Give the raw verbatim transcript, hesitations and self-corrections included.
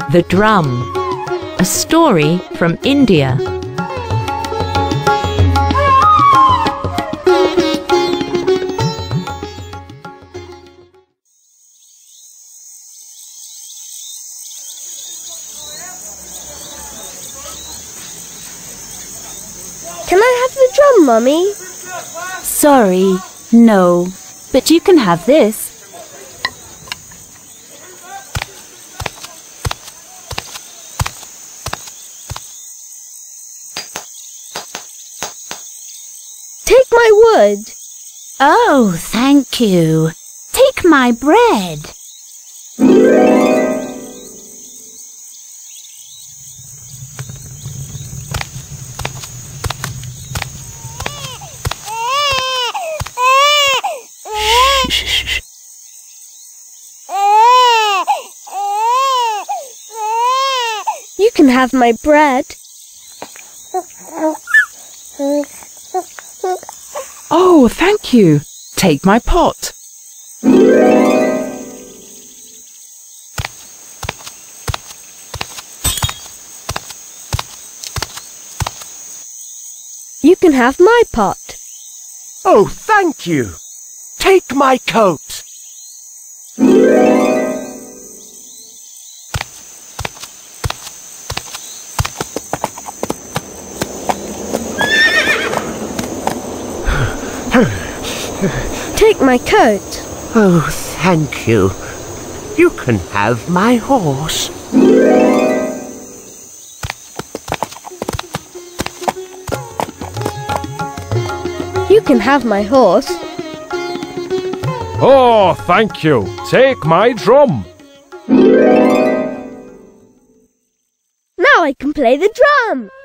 The Drum. A story from India. Can I have the drum, Mummy? Sorry, no. But you can have this. Take my wood. Oh, thank you. Take my bread. You can have my bread. Oh, thank you. Take my pot. You can have my pot. Oh, thank you. Take my coat. Take my coat. Oh, thank you. You can have my horse. You can have my horse. Oh, thank you. Take my drum. Now I can play the drum.